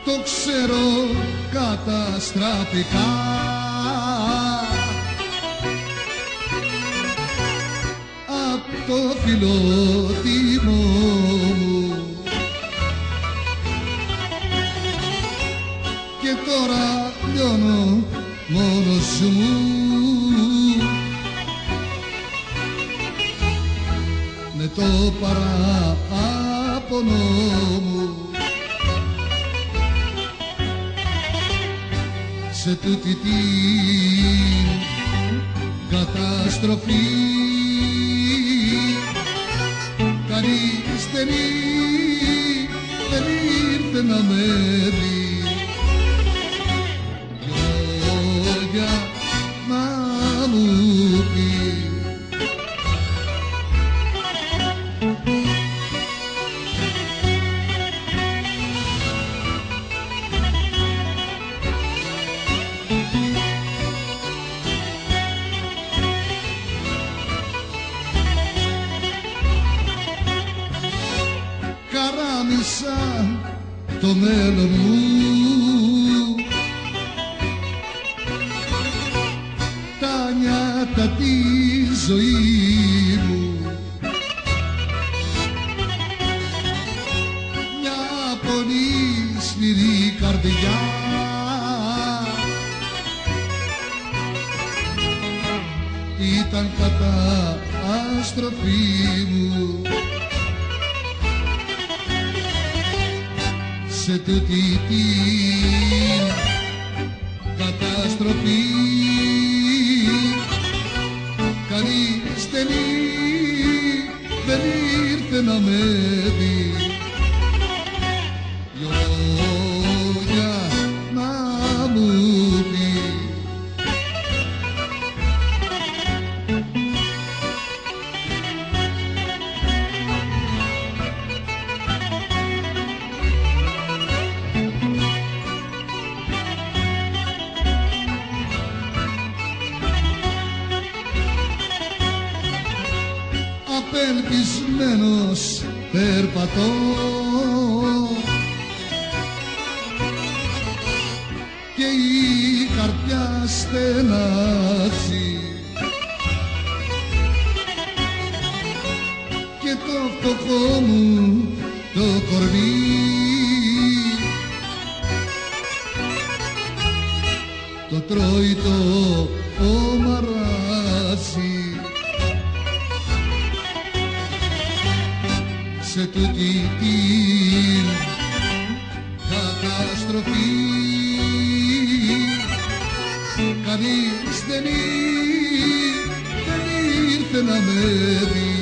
το ξέρω καταστραφικά. Απ' το φιλότιμο μου και τώρα λιώνω μόνος μου με το παράπονο μου σε τούτη την καταστροφή. Κανείς δεν ήρθε να με δει, λόγια να μου πει. Καράμισα το μέλλον μου, τα νιάτα τη ζωή μου, μια πολύ σκληρή καρδιά ήταν καταστροφή μου σε τούτη την καταστροφή. Κανείς δεν ήρθε να με δει, λόγια να μου πει. Απελπισμένος περπατώ και η καρδιά στενάζει και το φτωχό μου το κορμί το τρώει το μαράζι. Σε τούτη την καταστροφή κανείς δεν ήρθε να με δει.